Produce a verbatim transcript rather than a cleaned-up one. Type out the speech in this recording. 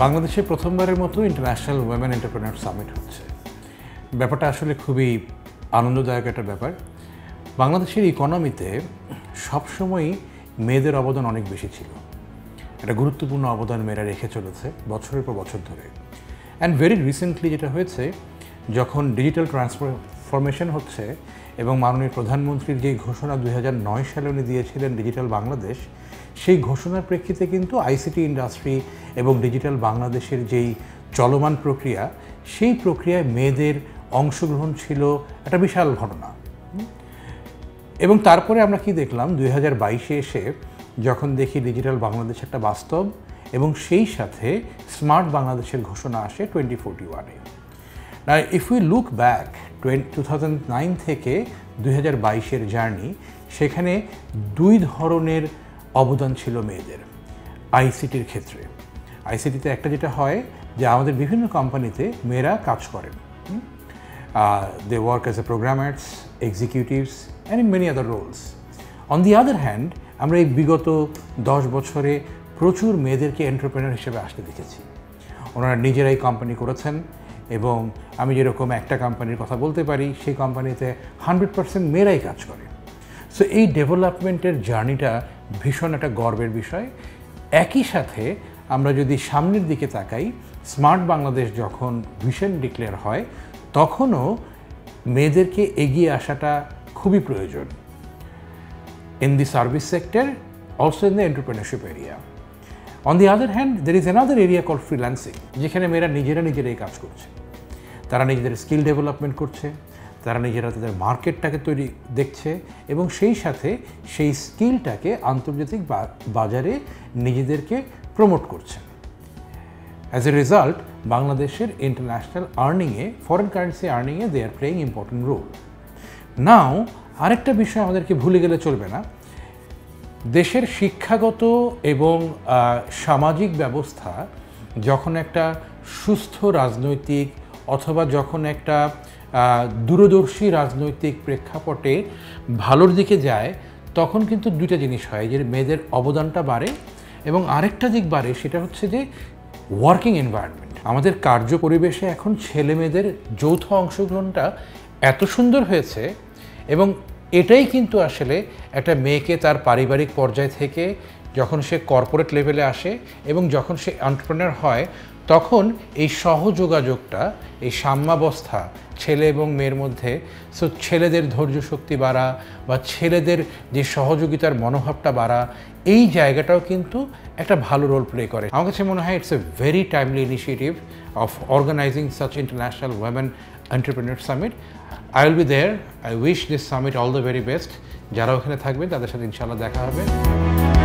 বাংলাদেশে প্রথমবারের মতো ইন্টারন্যাশনাল ওয়েমেন এন্টারপ্রেনার সামিট হচ্ছে। ব্যাপারটা আসলে খুবই আনন্দদায়ক একটা ব্যাপার। বাংলাদেশের ইকোনমিতে সবসময়ই মেয়েদের অবদান অনেক বেশি ছিল। একটা গুরুত্বপূর্ণ অবদান মেয়েরা রেখে চলেছে বছরের পর বছর ধরে। অ্যান্ড ভেরি রিসেন্টলি যেটা হয়েছে, যখন ডিজিটাল ট্রান্সফরমেশন হচ্ছে এবং মাননীয় প্রধানমন্ত্রীর যে ঘোষণা দুই হাজার নয় সালে উনি দিয়েছিলেন ডিজিটাল বাংলাদেশ, সেই ঘোষণার প্রেক্ষিতে কিন্তু আইসিটি ইন্ডাস্ট্রি এবং ডিজিটাল বাংলাদেশের যেই চলমান প্রক্রিয়া, সেই প্রক্রিয়ায় মেয়েদের অংশগ্রহণ ছিল একটা বিশাল ঘটনা। এবং তারপরে আমরা কি দেখলাম, দুই হাজার বাইশে এসে যখন দেখি ডিজিটাল বাংলাদেশ একটা বাস্তব এবং সেই সাথে স্মার্ট বাংলাদেশের ঘোষণা আসে টোয়েন্টি ফোর্টি ওয়ানে। না, if we look back two thousand nine থেকে দুই হাজার বাইশের জার্নি, সেখানে দুই ধরনের অবদান ছিল মেয়েদের আইসিটির ক্ষেত্রে। আইসিটিতে একটা যেটা হয় যে আমাদের বিভিন্ন কোম্পানিতে মেয়েরা কাজ করেন, they work as a programmers, executives and in many other roles. On the other hand, আমরা এই বিগত দশ বছরে প্রচুর মেয়েদেরকে এন্টারপ্রেনার হিসেবে আসতে দেখেছি। ওনারা নিজেরাই কোম্পানি করেছেন এবং আমি যেরকম একটা কোম্পানির কথা বলতে পারি, সেই কোম্পানিতে হান্ড্রেড পার্সেন্ট মেয়েরাই কাজ করে। সো এই ডেভেলপমেন্টের জার্নিটা ভীষণ একটা গর্বের বিষয়। একই সাথে আমরা যদি সামনের দিকে তাকাই, স্মার্ট বাংলাদেশ যখন ভিশন ডিক্লেয়ার হয়, তখনও মেয়েদেরকে এগিয়ে আসাটা খুবই প্রয়োজন। In the service sector, also in the entrepreneurship area. On the other hand, there is another area call freelancing, যেখানে মেয়েরা নিজেরা নিজেরাই কাজ করছে। তারা নিজেদের স্কিল ডেভেলপমেন্ট করছে, তারা নিজেরা তাদের মার্কেটটাকে তৈরি দেখছে এবং সেই সাথে সেই স্কিলটাকে আন্তর্জাতিক বাজারে নিজেদেরকে প্রমোট করছে। অ্যাজ এ রেজাল্ট, বাংলাদেশের ইন্টারন্যাশনাল আর্নিংয়ে, ফরেন কারেন্সি আর্নিংয়ে they are playing important role. Now, আরেকটা বিষয় আমাদেরকে ভুলে গেলে চলবে না। দেশের শিক্ষাগত এবং সামাজিক ব্যবস্থা যখন একটা সুস্থ রাজনৈতিক অথবা যখন একটা দূরদর্শী রাজনৈতিক প্রেক্ষাপটে ভালোর দিকে যায়, তখন কিন্তু দুইটা জিনিস হয়, যে মেয়েদের অবদানটা বাড়ে এবং আরেকটা দিক বাড়ে, সেটা হচ্ছে যে ওয়ার্কিং এনভায়রনমেন্ট। আমাদের কার্য পরিবেশে এখন ছেলে মেয়েদের যৌথ অংশগ্রহণটা এত সুন্দর হয়েছে এবং এটাই কিন্তু আসলে একটা মেয়েকে তার পারিবারিক পর্যায় থেকে যখন সে কর্পোরেট লেভেলে আসে এবং যখন সে এন্টারপ্রেনার হয়, তখন এই সহযোগাযোগটা, এই সাম্যাবস্থা ছেলে এবং মেয়ের মধ্যে, সো ছেলেদের ধৈর্য শক্তি বাড়া বা ছেলেদের যে সহযোগিতার মনোভাবটা বাড়া, এই জায়গাটাও কিন্তু একটা ভালো রোল প্লে করে। আমার কাছে মনে হয় it's a very timely initiative of organizing such international women entrepreneur summit. I will be there. I wish this summit all the very best. যারা ওখানে থাকবেন তাদের সাথে ইনশাআল্লাহ দেখা হবে।